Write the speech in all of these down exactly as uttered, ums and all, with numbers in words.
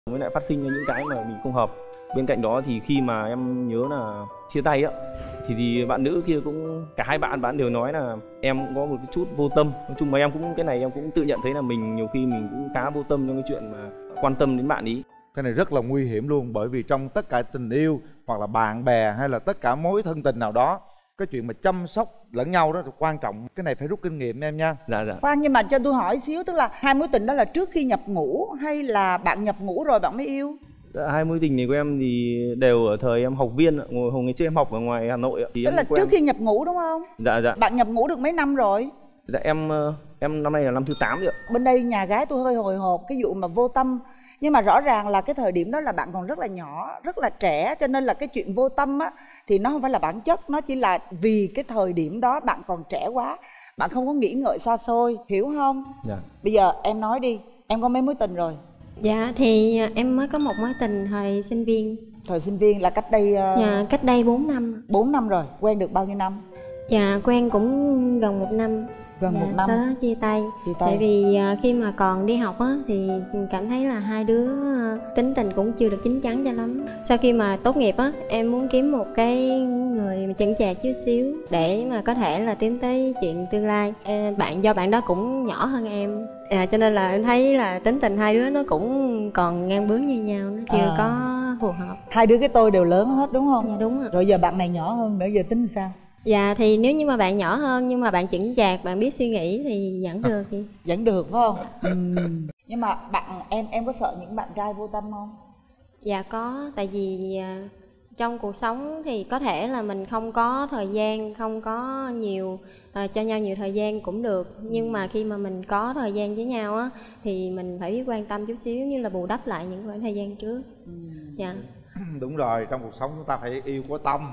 mới lại phát sinh ra những cái mà mình không hợp. Bên cạnh đó thì khi mà em nhớ là chia tay á thì, thì bạn nữ kia cũng, cả hai bạn bạn đều nói là em cũng có một cái chút vô tâm. Nói chung mà em cũng, cái này em cũng tự nhận thấy là mình nhiều khi mình cũng khá vô tâm trong cái chuyện mà quan tâm đến bạn ý. Cái này rất là nguy hiểm luôn, bởi vì trong tất cả tình yêu hoặc là bạn bè hay là tất cả mối thân tình nào đó, cái chuyện mà chăm sóc lẫn nhau đó là quan trọng. Cái này phải rút kinh nghiệm em nha. Dạ dạ. Khoan, nhưng mà cho tôi hỏi xíu, tức là hai mối tình đó là trước khi nhập ngũ hay là bạn nhập ngũ rồi bạn mới yêu? Dạ, hai mối tình này của em thì đều ở thời em học viên, ngồi hồi ngày trước em học ở ngoài Hà Nội. Thì tức là quen... trước khi nhập ngũ đúng không? Dạ dạ. Bạn nhập ngũ được mấy năm rồi? Dạ em em năm nay là năm thứ tám rồi ạ. Bên đây nhà gái tôi hơi hồi hộp cái vụ mà vô tâm. Nhưng mà rõ ràng là cái thời điểm đó là bạn còn rất là nhỏ, rất là trẻ, cho nên là cái chuyện vô tâm á thì nó không phải là bản chất, nó chỉ là vì cái thời điểm đó bạn còn trẻ quá, bạn không có nghĩ ngợi xa xôi, hiểu không? Dạ. Bây giờ em nói đi, em có mấy mối tình rồi? Dạ thì em mới có một mối tình thời sinh viên. Thời sinh viên là cách đây uh... Dạ cách đây bốn năm. bốn năm rồi, quen được bao nhiêu năm? Dạ quen cũng gần một năm. Gần dạ, một năm. Sau đó chia tay. Chia tay. Tại vì uh, khi mà còn đi học á thì cảm thấy là hai đứa uh, tính tình cũng chưa được chín chắn cho lắm. Sau khi mà tốt nghiệp á, em muốn kiếm một cái người mà chững chạc chút xíu để mà có thể là tiến tới chuyện tương lai. À, bạn do bạn đó cũng nhỏ hơn em, à, cho nên là em thấy là tính tình hai đứa nó cũng còn ngang bướng như nhau, nó chưa à. có phù hợp. Hai đứa cái tôi đều lớn hết đúng không? Dạ đúng ạ. Rồi giờ bạn này nhỏ hơn nữa, giờ tính sao? Dạ thì nếu như mà bạn nhỏ hơn nhưng mà bạn chững chạc, bạn biết suy nghĩ thì vẫn được chị. Vẫn được phải không? Ừ. Nhưng mà bạn em em có sợ những bạn trai vô tâm không? Dạ có, tại vì uh, trong cuộc sống thì có thể là mình không có thời gian, không có nhiều uh, cho nhau nhiều thời gian cũng được, nhưng mà khi mà mình có thời gian với nhau á thì mình phải biết quan tâm chút xíu, như là bù đắp lại những khoảng thời gian trước. Ừ. Dạ. Đúng rồi, trong cuộc sống chúng ta phải yêu có tâm.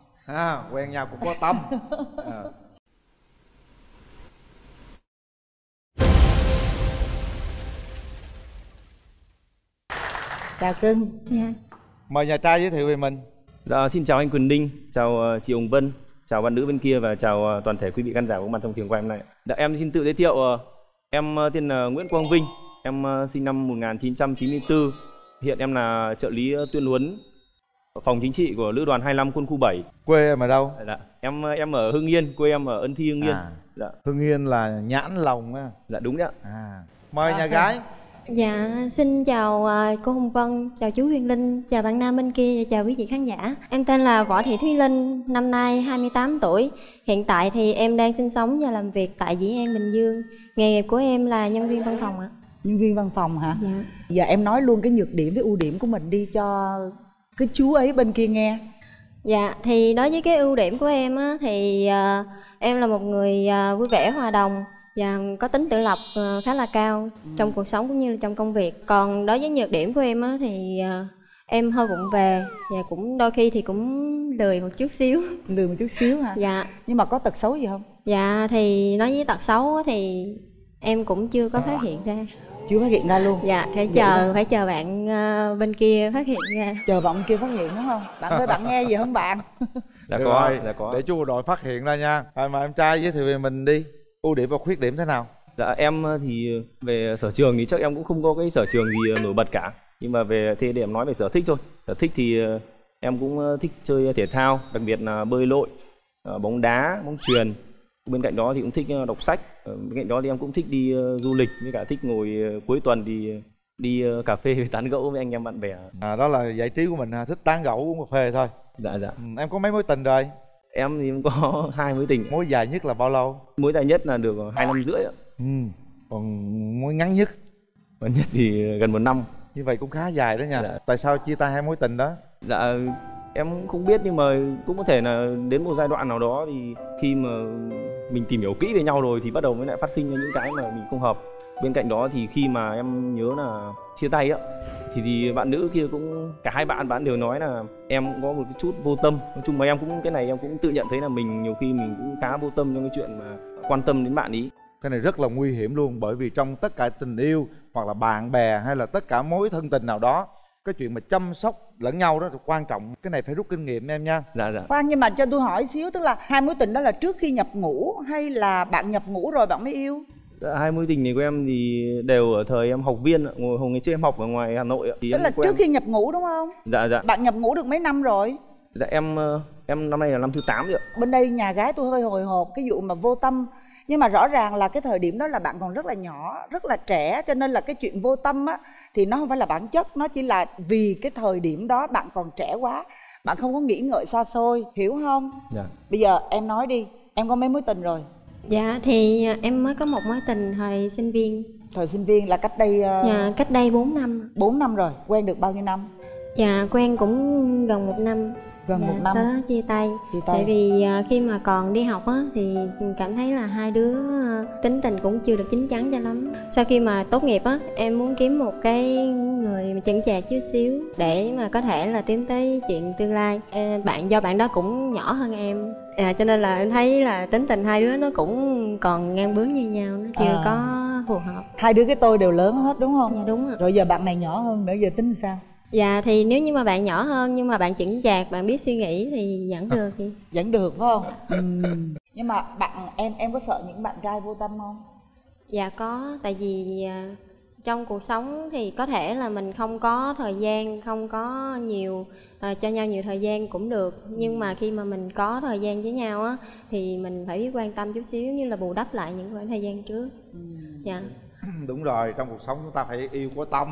À, quen nhau cũng có tâm. À. Chào cưng. Dạ. Mời nhà trai giới thiệu về mình. Dạ, xin chào anh Quyền Ninh, chào uh, chị Hồng Vân, chào bạn nữ bên kia và chào uh, toàn thể quý vị khán giả có mặt trong trường quay hôm nay. Dạ, em xin tự giới thiệu, uh, em uh, tên là Nguyễn Quang Vinh, em uh, sinh năm một nghìn chín trăm chín mươi tư, hiện em là trợ lý uh, tuyên huấn phòng chính trị của lữ đoàn hai mươi lăm quân khu bảy. Quê em ở đâu? Dạ, em em ở Hưng Yên, quê em ở Ân Thi, Hưng Yên. À, dạ. Hưng Yên là nhãn lồng á. Dạ đúng đấy ạ. À, mời à, nhà gái. Dạ, xin chào uh, cô Hồng Vân, chào chú Huyền Linh, chào bạn nam bên kia và chào quý vị khán giả. Em tên là Võ Thị Thúy Linh, năm nay hai mươi tám tuổi. Hiện tại thì em đang sinh sống và làm việc tại Dĩ An, Bình Dương. Nghề nghiệp của em là nhân viên văn phòng ạ. Nhân viên văn phòng hả? Dạ. Giờ em nói luôn cái nhược điểm với ưu điểm của mình đi cho cái chú ấy bên kia nghe. Dạ, thì đối với cái ưu điểm của em á, thì uh, em là một người uh, vui vẻ, hòa đồng và có tính tự lập uh, khá là cao ừ. trong cuộc sống cũng như là trong công việc. Còn đối với nhược điểm của em á, thì uh, em hơi vụng về và cũng đôi khi thì cũng lười một chút xíu. Lười một chút xíu hả? Dạ. Nhưng mà có tật xấu gì không? Dạ, thì nói với tật xấu á, thì em cũng chưa có phát hiện ra. Chưa phát hiện ra luôn? Dạ, phải chờ phải chờ bạn uh, bên kia phát hiện ra. Chờ bạn kia phát hiện đúng không? Bạn ơi, bạn nghe gì không bạn? Dạ có, dạ có. Để chú bộ đội phát hiện ra nha. À, mà em trai giới thiệu về mình đi. Ưu điểm và khuyết điểm thế nào? Dạ em thì về sở trường thì chắc em cũng không có cái sở trường gì nổi bật cả. Nhưng mà về thế để em nói về sở thích thôi. Sở thích thì em cũng thích chơi thể thao, đặc biệt là bơi lội, bóng đá, bóng chuyền. Bên cạnh đó thì cũng thích đọc sách. Bên cạnh đó thì em cũng thích đi du lịch, với cả thích ngồi cuối tuần thì đi cà phê tán gẫu với anh em bạn bè. À, đó là giải trí của mình, thích tán gẫu uống cà phê thôi. Dạ dạ. Ừ, em có mấy mối tình rồi? Em thì em có hai mối tình. Mối dài nhất là bao lâu? Mối dài nhất là được hai năm rưỡi ạ. Ừ. Còn mối ngắn nhất? Ngắn nhất thì gần một năm. Như vậy cũng khá dài đó nha. Dạ. Tại sao chia tay hai mối tình đó? Dạ em cũng không biết, nhưng mà cũng có thể là đến một giai đoạn nào đó thì khi mà mình tìm hiểu kỹ về nhau rồi thì bắt đầu mới lại phát sinh ra những cái mà mình không hợp. Bên cạnh đó thì khi mà em nhớ là chia tay á thì, thì bạn nữ kia cũng, cả hai bạn bạn đều nói là em cũng có một cái chút vô tâm. Nói chung mà em cũng, cái này em cũng tự nhận thấy là mình nhiều khi mình cũng khá vô tâm trong cái chuyện mà quan tâm đến bạn ý. Cái này rất là nguy hiểm luôn, bởi vì trong tất cả tình yêu hoặc là bạn bè hay là tất cả mối thân tình nào đó, cái chuyện mà chăm sóc lẫn nhau đó là quan trọng. Cái này phải rút kinh nghiệm em nha. Dạ dạ. Khoan, nhưng mà cho tôi hỏi xíu, tức là hai mối tình đó là trước khi nhập ngũ hay là bạn nhập ngũ rồi bạn mới yêu? Hai mối tình này của em thì đều ở thời em học viên, ngồi hồi ngày trước em học ở ngoài Hà Nội thì tức là quen. trước khi nhập ngũ đúng không? Dạ dạ. Bạn nhập ngũ được mấy năm rồi? Dạ em em năm nay là năm thứ tám rồi ạ. Bên đây nhà gái tôi hơi hồi hộp cái vụ mà vô tâm, nhưng mà rõ ràng là cái thời điểm đó là bạn còn rất là nhỏ, rất là trẻ, cho nên là cái chuyện vô tâm á thì nó không phải là bản chất, nó chỉ là vì cái thời điểm đó bạn còn trẻ quá, bạn không có nghĩ ngợi xa xôi, hiểu không? Dạ. Bây giờ em nói đi, em có mấy mối tình rồi? Dạ thì em mới có một mối tình thời sinh viên. Thời sinh viên là cách đây uh... Dạ cách đây bốn năm. bốn năm rồi, quen được bao nhiêu năm? Dạ quen cũng gần một năm. Gần dạ, một năm. Sau đó chia tay. Chia tay. Tại vì khi mà còn đi học á thì cảm thấy là hai đứa tính tình cũng chưa được chín chắn cho lắm. Sau khi mà tốt nghiệp á, em muốn kiếm một cái người mà chững chạc chút xíu để mà có thể là tiến tới chuyện tương lai. Bạn do bạn đó cũng nhỏ hơn em, à, cho nên là em thấy là tính tình hai đứa nó cũng còn ngang bướng như nhau, nó chưa à. có phù hợp. Hai đứa cái tôi đều lớn hết đúng không? Dạ đúng rồi. Rồi giờ bạn này nhỏ hơn nữa, giờ tính sao? Dạ thì nếu như mà bạn nhỏ hơn nhưng mà bạn chững chạc, bạn biết suy nghĩ thì vẫn được thì vẫn được phải không? Ừ. Nhưng mà bạn em em có sợ những bạn trai vô tâm không? Dạ có, tại vì trong cuộc sống thì có thể là mình không có thời gian, không có nhiều uh, cho nhau nhiều thời gian cũng được, nhưng mà khi mà mình có thời gian với nhau á thì mình phải biết quan tâm chút xíu, như là bù đắp lại những khoảng thời gian trước. Ừ. Dạ. Đúng rồi, trong cuộc sống chúng ta phải yêu có tâm.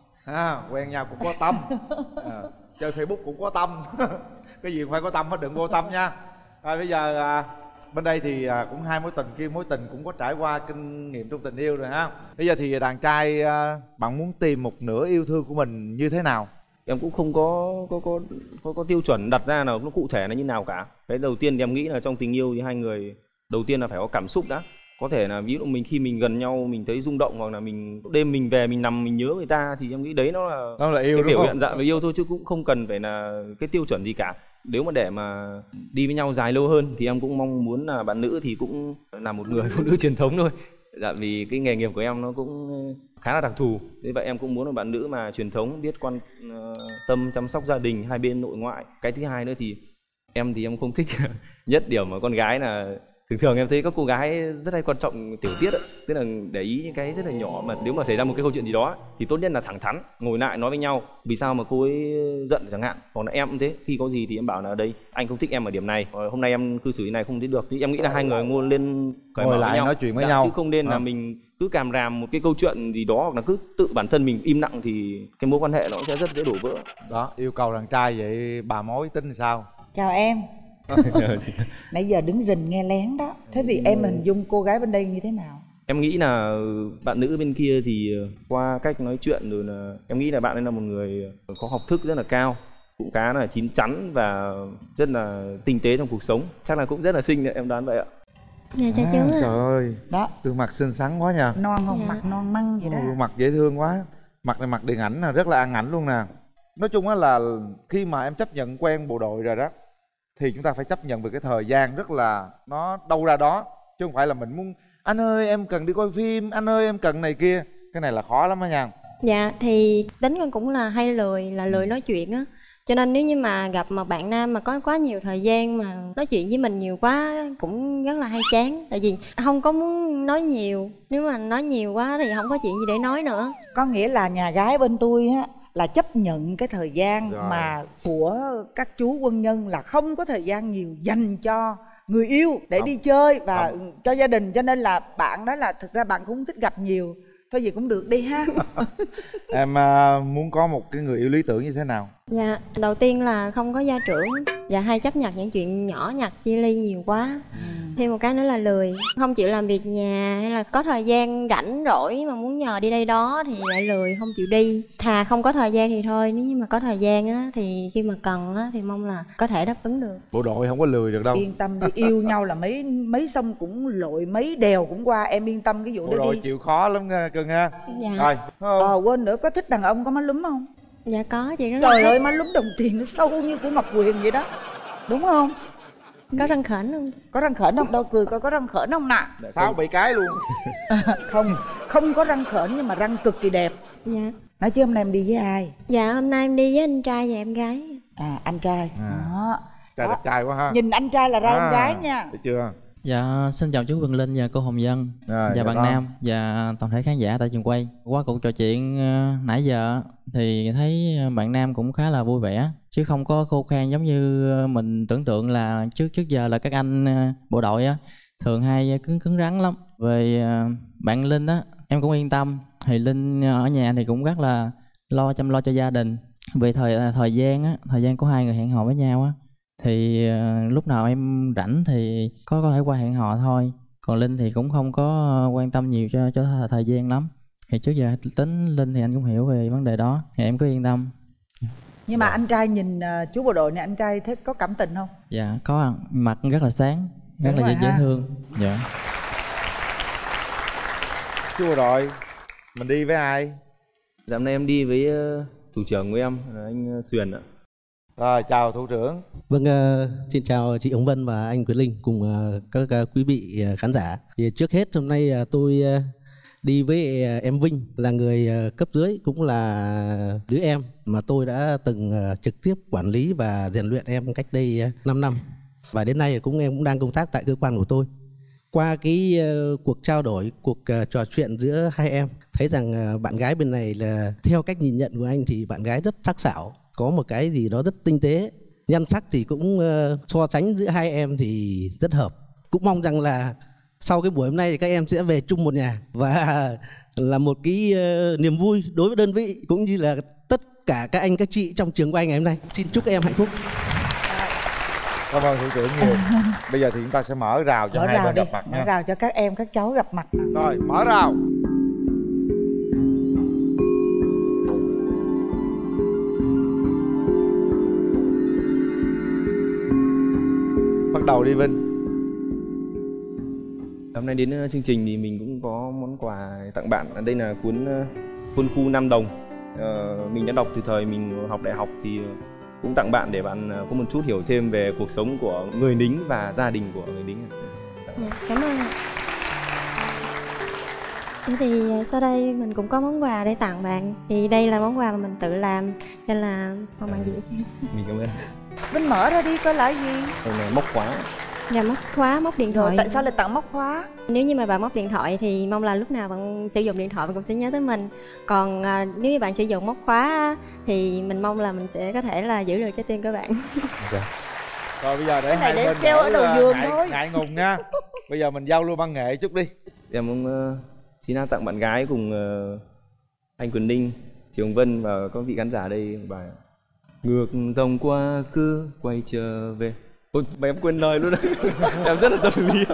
À, quen nhau cũng có tâm, à, chơi Facebook cũng có tâm. Cái gì cũng phải có tâm hết, đừng vô tâm nha. Rồi bây giờ à, bên đây thì à, cũng hai mối tình, kia mối tình cũng có trải qua kinh nghiệm trong tình yêu rồi ha. Bây giờ thì đàn trai à, bạn muốn tìm một nửa yêu thương của mình như thế nào? Em cũng không có có có có, có tiêu chuẩn đặt ra nào nó cụ thể là như nào cả. Cái đầu tiên thì em nghĩ là trong tình yêu thì hai người đầu tiên là phải có cảm xúc đã. Có thể là ví dụ mình khi mình gần nhau mình thấy rung động, hoặc là mình đêm mình về mình nằm mình nhớ người ta, thì em nghĩ đấy nó là nó là yêu, cái đúng biểu không? hiện dạng về yêu thôi, chứ cũng không cần phải là cái tiêu chuẩn gì cả. Nếu mà để mà đi với nhau dài lâu hơn thì em cũng mong muốn là bạn nữ thì cũng là một người phụ nữ truyền thống thôi. Dạ, vì cái nghề nghiệp của em nó cũng khá là đặc thù, thế vậy em cũng muốn là bạn nữ mà truyền thống, biết quan uh, tâm chăm sóc gia đình hai bên nội ngoại. Cái thứ hai nữa thì em thì em không thích nhất điểm mà con gái là thường thường em thấy các cô gái rất hay quan trọng tiểu tiết ấy. Tức là để ý những cái rất là nhỏ, mà nếu mà xảy ra một cái câu chuyện gì đó thì tốt nhất là thẳng thắn ngồi lại nói với nhau vì sao mà cô ấy giận chẳng hạn. Còn em cũng thế, khi có gì thì em bảo là đây anh không thích em ở điểm này, hôm nay em cư xử như này không thấy được, thì em nghĩ là hai người ngồi lên cởi ngồi mở lại với nhau, nói chuyện với dạ, nhau, chứ không nên à. là mình cứ càm ràm một cái câu chuyện gì đó, hoặc là cứ tự bản thân mình im lặng thì cái mối quan hệ nó sẽ rất dễ đổ vỡ. Đó, yêu cầu đàn trai vậy bà mối tính sao? Chào em. Nãy giờ đứng rình nghe lén đó. Thế thì em hình dung cô gái bên đây như thế nào? Em nghĩ là bạn nữ bên kia thì qua cách nói chuyện rồi là em nghĩ là bạn ấy là một người có học thức rất là cao, cũng khá là chín chắn và rất là tinh tế trong cuộc sống. Chắc là cũng rất là xinh đấy, em đoán vậy ạ. Dạ chào à, chú. Trời ơi, đó, gương mặt xinh xắn quá nha. Non không? Dạ. Mặt non măng vậy đó. Gương mặt dễ thương quá. Mặt này mặt điện ảnh là rất là ăn ảnh luôn nè. Nói chung á là khi mà em chấp nhận quen bộ đội rồi đó thì chúng ta phải chấp nhận về cái thời gian rất là nó đâu ra đó, chứ không phải là mình muốn anh ơi em cần đi coi phim, anh ơi em cần này kia. Cái này là khó lắm đó nha. Dạ thì tính con cũng là hay lười, là lười nói chuyện á, cho nên nếu như mà gặp một bạn nam mà có quá nhiều thời gian mà nói chuyện với mình nhiều quá cũng rất là hay chán, tại vì không có muốn nói nhiều, nếu mà nói nhiều quá thì không có chuyện gì để nói nữa. Có nghĩa là nhà gái bên tôi á là chấp nhận cái thời gian rồi. mà của các chú quân nhân là không có thời gian nhiều dành cho người yêu để không. đi chơi và không. cho gia đình, cho nên là bạn đó là thực ra bạn cũng thích gặp nhiều, thôi gì cũng được đi ha. Em uh, muốn có một cái người yêu lý tưởng như thế nào? Dạ đầu tiên là không có gia trưởng và hay chấp nhận những chuyện nhỏ nhặt chia ly nhiều quá. ừ. Thêm một cái nữa là lười, không chịu làm việc nhà, hay là có thời gian rảnh rỗi mà muốn nhờ đi đây đó thì lại lười không chịu đi. Thà không có thời gian thì thôi, nếu như mà có thời gian á thì khi mà cần á thì mong là có thể đáp ứng được. Bộ đội không có lười được đâu. Yên tâm đi, yêu nhau là mấy mấy sông cũng lội, mấy đèo cũng qua, em yên tâm cái vụ bộ đó đội đi. chịu khó lắm nha cưng ha. Dạ. Rồi ờ quên nữa, có thích đàn ông có má lúm không? Dạ có chị, rất Trời là ơi, má lúm đồng tiền nó sâu như của Ngọc Huyền vậy đó, đúng không? Có răng khểnh không? Có răng khểnh không? Đâu cười coi có răng khểnh không nè. Sáu bảy cái luôn. Không, không có răng khểnh nhưng mà răng cực kỳ đẹp. Dạ. Nói chứ hôm nay em đi với ai? Dạ hôm nay em đi với anh trai và em gái. À anh trai. À. Đó. Trai đẹp trai quá ha. Nhìn anh trai là ra à, em gái nha. Thấy chưa? Dạ, xin chào chú Vân Linh và cô Hồng Vân à, và dạ bạn con. Nam và toàn thể khán giả tại trường quay. Qua cuộc trò chuyện uh, nãy giờ thì thấy bạn Nam cũng khá là vui vẻ chứ không có khô khan giống như mình tưởng tượng là trước trước giờ là các anh uh, bộ đội á thường hay cứng cứng rắn lắm. Về uh, bạn Linh á em cũng yên tâm. Thì Linh ở nhà thì cũng rất là lo chăm lo cho gia đình. Về thời thời gian á, thời gian của hai người hẹn hò với nhau á thì uh, lúc nào em rảnh thì có có thể qua hẹn hò thôi. Còn Linh thì cũng không có quan tâm nhiều cho cho thời gian lắm. Thì trước giờ tính Linh thì anh cũng hiểu về vấn đề đó, thì em cứ yên tâm. Nhưng mà anh trai nhìn uh, chú bộ đội này, anh trai thấy có cảm tình không? Dạ có, mặt rất là sáng, rất Đúng là rồi dễ ha. thương. Dạ. Chú bộ đội mình đi với ai? Dạ hôm nay em đi với uh, thủ trưởng của em là anh uh, Xuyền ạ. Rồi chào thủ trưởng. Vâng, uh, xin chào chị Hồng Vân và anh Quyền Linh cùng uh, các uh, quý vị uh, khán giả. Thì trước hết hôm nay uh, tôi uh, đi với uh, em Vinh là người uh, cấp dưới, cũng là đứa em mà tôi đã từng uh, trực tiếp quản lý và rèn luyện em cách đây uh, năm năm. Và đến nay cũng em cũng đang công tác tại cơ quan của tôi. Qua cái uh, cuộc trao đổi, cuộc uh, trò chuyện giữa hai em, thấy rằng uh, bạn gái bên này là theo cách nhìn nhận của anh thì bạn gái rất sắc sảo, có một cái gì đó rất tinh tế, nhan sắc thì cũng uh, so sánh giữa hai em thì rất hợp. Cũng mong rằng là sau cái buổi hôm nay thì các em sẽ về chung một nhà và là một cái uh, niềm vui đối với đơn vị cũng như là tất cả các anh các chị trong trường quay ngày hôm nay. Xin chúc em hạnh phúc. Cảm ơn thủ trưởng nhiều. Bây giờ thì chúng ta sẽ mở rào cho Mở hai rào bên đi, gặp mặt mở nha. rào cho các em, các cháu gặp mặt. Rồi mở rào. Bắt đầu đi Vinh. Hôm nay đến uh, chương trình thì mình cũng có món quà tặng bạn. Đây là cuốn uh, Quân khu Nam Đồng. Uh, mình đã đọc từ thời mình học đại học thì uh, cũng tặng bạn để bạn uh, có một chút hiểu thêm về cuộc sống của người lính và gia đình của người lính. Dạ, cảm ơn ạ. Thế thì sau đây mình cũng có món quà để tặng bạn. Thì đây là món quà mà mình tự làm, nên là mong bạn giữ cho. Mình cảm ơn. Vinh mở ra đi coi là gì. Đây là móc khóa. Dạ, móc khóa, móc điện thoại. Rồi tại sao lại tặng móc khóa? Nếu như mà bạn móc điện thoại thì mong là lúc nào bạn sử dụng điện thoại bạn cũng sẽ nhớ tới mình. Còn à, nếu như bạn sử dụng móc khóa thì mình mong là mình sẽ có thể là giữ được trái tim của bạn. Okay. Rồi bây giờ để Cái này hai để bên treo ở đầu đỡ, giường ngại, thôi. ngại ngùng nha. Bây giờ mình giao lưu văn nghệ chút đi. Em cũng uh, xin tặng bạn gái cùng uh, anh Quyền Linh, chị Hồng Vân và các vị khán giả đây bài Ngược dòng quá khứ quay trở về. Ôi, mà em quên lời luôn đấy. Em rất là tâm lý.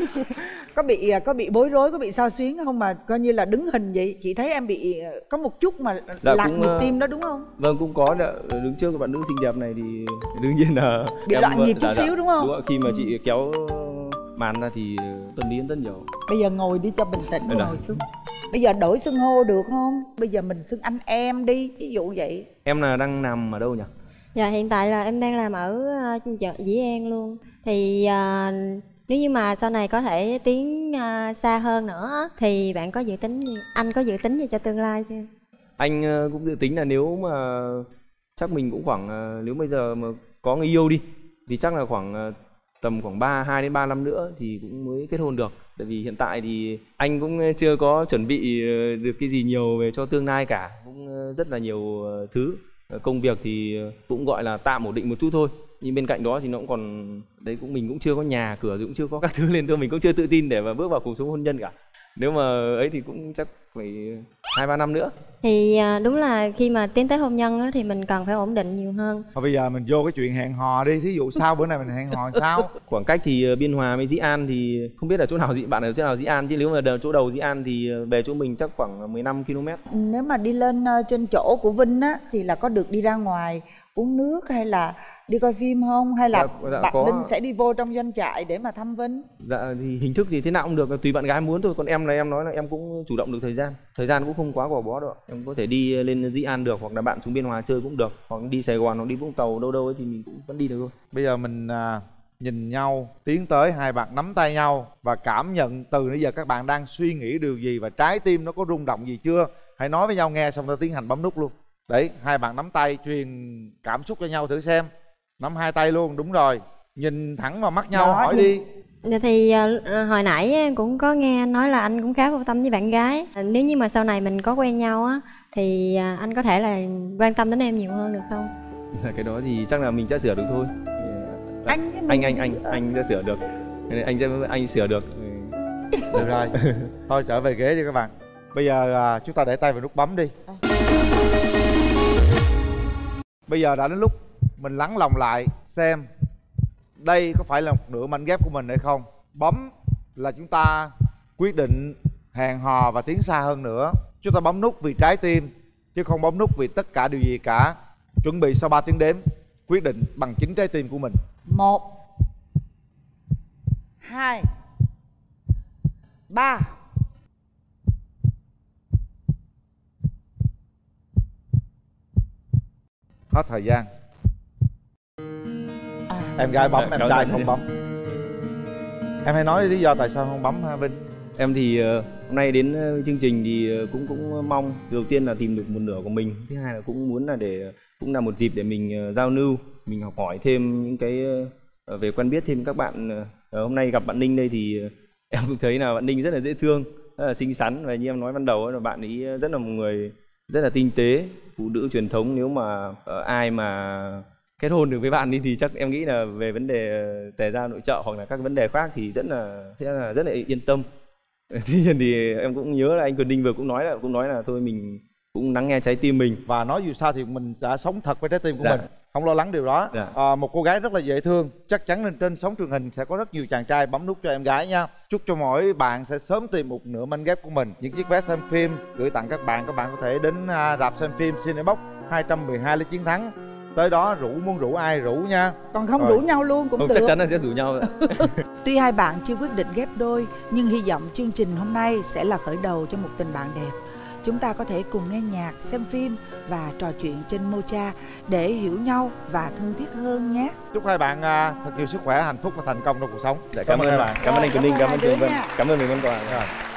Có bị có bị bối rối, có bị sao xuyến không mà coi như là đứng hình vậy? Chị thấy em bị có một chút mà Dạ, lạc cũng, nhịp tim đó đúng không? Vâng, cũng có đã. Đứng trước bạn nữ xinh đẹp này thì đương nhiên là Bị em, loạn nhịp chút dạ, xíu dạ, đúng không? Đúng ạ, khi mà chị kéo màn ra thì tâm lý rất nhiều. Bây giờ ngồi đi cho bình tĩnh, Đây ngồi này. xuống. Bây giờ đổi xưng hô được không? Bây giờ mình xưng anh em đi, ví dụ vậy. Em là đang nằm ở đâu nhỉ? Dạ, hiện tại là em đang làm ở uh, chợ Dĩ An luôn. Thì uh, nếu như mà sau này có thể tiến uh, xa hơn nữa thì bạn có dự tính gì? Anh có dự tính gì cho tương lai chưa? Anh uh, cũng dự tính là nếu mà chắc mình cũng khoảng uh, nếu bây giờ mà có người yêu đi thì chắc là khoảng uh, tầm khoảng ba hai đến ba năm nữa thì cũng mới kết hôn được. Tại vì hiện tại thì anh cũng chưa có chuẩn bị uh, được cái gì nhiều về cho tương lai cả, cũng uh, rất là nhiều uh, thứ. Công việc thì cũng gọi là tạm ổn định một chút thôi, nhưng bên cạnh đó thì nó cũng còn đấy, cũng mình cũng chưa có nhà cửa, cũng chưa có các thứ lên thôi, mình cũng chưa tự tin để mà bước vào cuộc sống hôn nhân cả. Nếu mà ấy thì cũng chắc phải hai ba năm nữa. Thì uh, đúng là khi mà tiến tới hôn nhân á, thì mình cần phải ổn định nhiều hơn. Thôi bây giờ mình vô cái chuyện hẹn hò đi. Thí dụ sau bữa này mình hẹn hò sao? Khoảng cách thì Biên Hòa với Dĩ An thì không biết là chỗ nào, Dĩ bạn ở chỗ nào Dĩ An, chứ nếu mà ở chỗ đầu Dĩ An thì về chỗ mình chắc khoảng mười lăm ki lô mét. Nếu mà đi lên uh, trên chỗ của Vinh á thì là có được đi ra ngoài uống nước hay là đi coi phim không? Hay là Dạ, dạ, bạn có. Linh sẽ đi vô trong doanh trại để mà thăm Vinh? Dạ thì hình thức thì thế nào cũng được, tùy bạn gái muốn thôi. Còn em là em nói là em cũng chủ động được thời gian. Thời gian cũng không quá gò bó đâu. Em có thể đi lên Dĩ An được, hoặc là bạn xuống Biên Hòa chơi cũng được, hoặc đi Sài Gòn hoặc đi Vũng Tàu đâu đâu ấy thì mình cũng vẫn đi được thôi. Bây giờ mình à, nhìn nhau, tiến tới hai bạn nắm tay nhau và cảm nhận từ nãy giờ các bạn đang suy nghĩ điều gì và trái tim nó có rung động gì chưa? Hãy nói với nhau nghe xong ta tiến hành bấm nút luôn. Đấy, hai bạn nắm tay truyền cảm xúc cho nhau thử xem. Nắm hai tay luôn, đúng rồi. Nhìn thẳng vào mắt nhau, Đó, hỏi nhìn, đi. Dạ thì uh, hồi nãy em cũng có nghe anh nói là anh cũng khá vô tâm với bạn gái. Nếu như mà sau này mình có quen nhau á thì uh, anh có thể là quan tâm đến em nhiều hơn được không? Cái đó thì chắc là mình sẽ sửa được thôi. Anh anh anh anh anh sẽ sửa được. Anh sẽ anh sửa được. Được rồi. Thôi trở về ghế đi các bạn. Bây giờ uh, chúng ta để tay vào nút bấm đi. Bây giờ đã đến lúc mình lắng lòng lại xem đây có phải là một nửa mảnh ghép của mình hay không. Bấm là chúng ta quyết định hẹn hò và tiến xa hơn nữa. Chúng ta bấm nút vì trái tim chứ không bấm nút vì tất cả điều gì cả. Chuẩn bị sau ba tiếng đếm quyết định bằng chính trái tim của mình. Một, hai, ba. Hết thời gian. À, em gái bấm, em trai không bấm. Em hãy nói lý do tại sao không bấm ha Vinh. Em thì uh, hôm nay đến uh, chương trình thì uh, cũng cũng mong đầu tiên là tìm được một nửa của mình, thứ hai là cũng muốn là để cũng là một dịp để mình uh, giao lưu, mình học hỏi thêm những cái uh, về quen biết thêm các bạn. Uh, hôm nay gặp bạn Ninh đây thì uh, em cũng thấy là bạn Ninh rất là dễ thương, rất là xinh xắn, và như em nói ban đầu là bạn ấy rất là một người rất là tinh tế, phụ nữ truyền thống. Nếu mà uh, ai mà kết hôn được với bạn đi thì chắc em nghĩ là về vấn đề tề gia nội trợ hoặc là các vấn đề khác thì rất là sẽ là rất là yên tâm. Tuy nhiên thì em cũng nhớ là anh Quyền Đinh vừa cũng nói là cũng nói là thôi mình cũng lắng nghe trái tim mình, và nói dù sao thì mình đã sống thật với trái tim của dạ. mình, không lo lắng điều đó. Dạ. À, một cô gái rất là dễ thương, chắc chắn lên trên sóng truyền hình sẽ có rất nhiều chàng trai bấm nút cho em gái nha. Chúc cho mỗi bạn sẽ sớm tìm một nửa mảnh ghép của mình. Những chiếc vé xem phim gửi tặng các bạn, các bạn có thể đến rạp xem phim Cinebox hai trăm mười hai Lý Chiến Thắng. Tới đó rủ, muốn rủ ai rủ nha. Còn không Rồi. rủ nhau luôn cũng không, được. chắc chắn là sẽ rủ nhau. Tuy hai bạn chưa quyết định ghép đôi, nhưng hy vọng chương trình hôm nay sẽ là khởi đầu cho một tình bạn đẹp. Chúng ta có thể cùng nghe nhạc, xem phim và trò chuyện trên Mocha để hiểu nhau và thân thiết hơn nhé. Chúc hai bạn thật nhiều sức khỏe, hạnh phúc và thành công trong cuộc sống. Dạ, cảm, cảm ơn hai bạn. Cảm ơn anh Quyền Đinh, cảm ơn Trường Vân, cảm ơn người Vân Toàn.